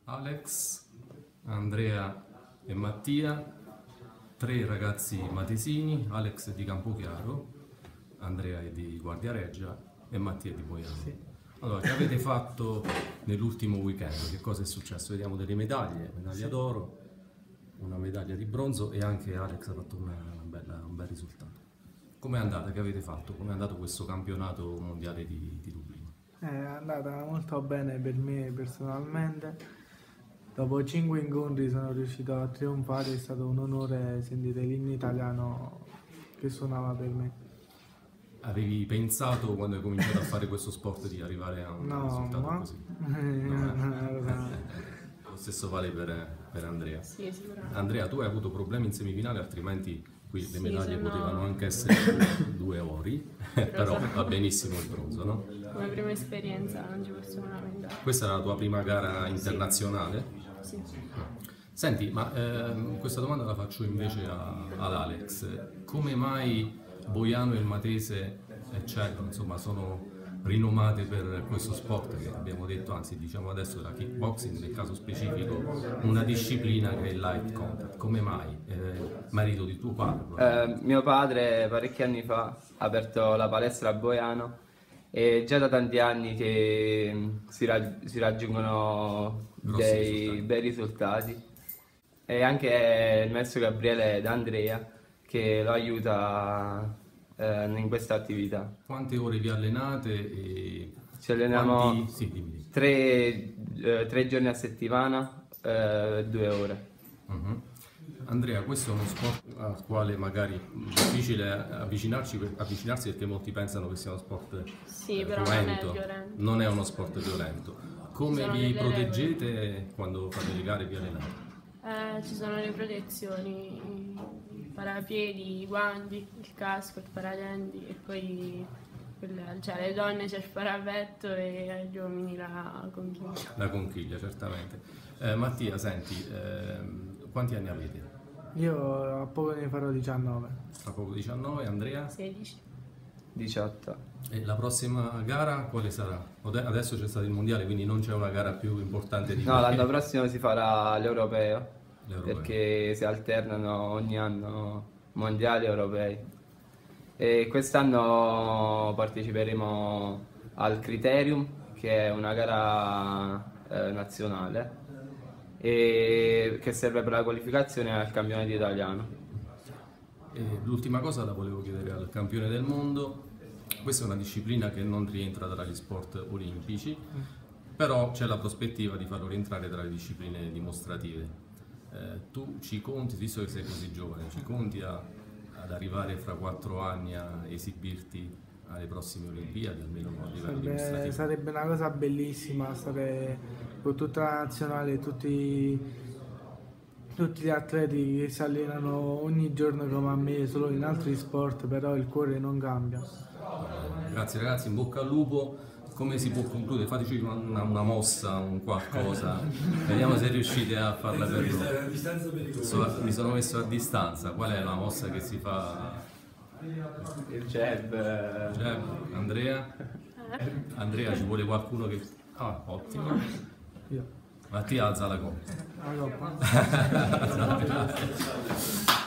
Alex, Andrea e Mattia, tre ragazzi matesini. Alex è di Campochiaro, Andrea è di Guardiareggia e Mattia è di Boiano. Sì. Allora, che avete fatto nell'ultimo weekend? Che cosa è successo? Vediamo delle medaglia d'oro, una medaglia di bronzo e anche Alex ha fatto un bel risultato. Com'è andata? Che avete fatto? Com'è andato questo campionato mondiale di Dublino? È andata molto bene per me personalmente. Dopo 5 incontri sono riuscito a trionfare, è stato un onore sentire l'inno italiano che suonava per me. Avevi pensato quando hai cominciato a fare questo sport di arrivare a un risultato così? Lo stesso vale per Andrea. Sì, sicuramente. Andrea, tu hai avuto problemi in semifinale, altrimenti qui le medaglie potevano anche essere 2 ori, però va benissimo il bronzo, no? Come prima esperienza non ci possiamo lamentare. Questa era la tua prima gara internazionale? Sì. Senti, ma questa domanda la faccio invece ad Alex. Come mai Boiano e il Matese, eccetera, insomma, sono rinomate per questo sport che abbiamo detto, anzi diciamo adesso della kickboxing, nel caso specifico, una disciplina che è il light contact? Come mai? Marito di tuo padre? Mio padre parecchi anni fa ha aperto la palestra a Boiano e già da tanti anni che si raggiungono dei bei risultati, e anche il maestro Gabriele D'Andrea che lo aiuta in questa attività. Quante ore vi allenate? E ci alleniamo dimmi. 3 giorni a settimana, 2 ore. Andrea, questo è uno sport al quale magari è difficile avvicinarsi perché molti pensano che sia uno sport però cruento. non è violento. Non è uno sport violento. Come vi proteggete quando fate le gare e vi allenate? Ci sono le protezioni, il parapiedi, i guanti, il casco, il paradenti e poi le donne c'è il parapetto e gli uomini la conchiglia. La conchiglia, certamente. Mattia, senti, quanti anni avete? Io a poco ne farò 19. Tra poco 19, Andrea? 16. 18. E la prossima gara quale sarà? Adesso c'è stato il mondiale, quindi non c'è una gara più importante di No, l'anno prossimo si farà l'europeo, perché si alternano ogni anno mondiali e europei. E quest'anno parteciperemo al Criterium, che è una gara nazionale e che serve per la qualificazione al campionato italiano. E l'ultima cosa la volevo chiedere al campione del mondo. Questa è una disciplina che non rientra tra gli sport olimpici, però c'è la prospettiva di farlo rientrare tra le discipline dimostrative. Tu ci conti, visto che sei così giovane, ci conti ad arrivare fra 4 anni a esibirti alle prossime Olimpiadi, almeno a livello dimostrativo? Sarebbe una cosa bellissima stare con tutta la nazionale, tutti gli atleti che si allenano ogni giorno come a me, solo in altri sport, però il cuore non cambia. Grazie ragazzi, in bocca al lupo. Come si può concludere? Fateci una mossa, un qualcosa, vediamo se riuscite a farla per noi. Mi sono messo a distanza. Qual è la mossa che si fa? Il jab. Andrea? Andrea, ci vuole qualcuno che... Ah, ottimo. Io. Mattia alza la coppa. La coppa.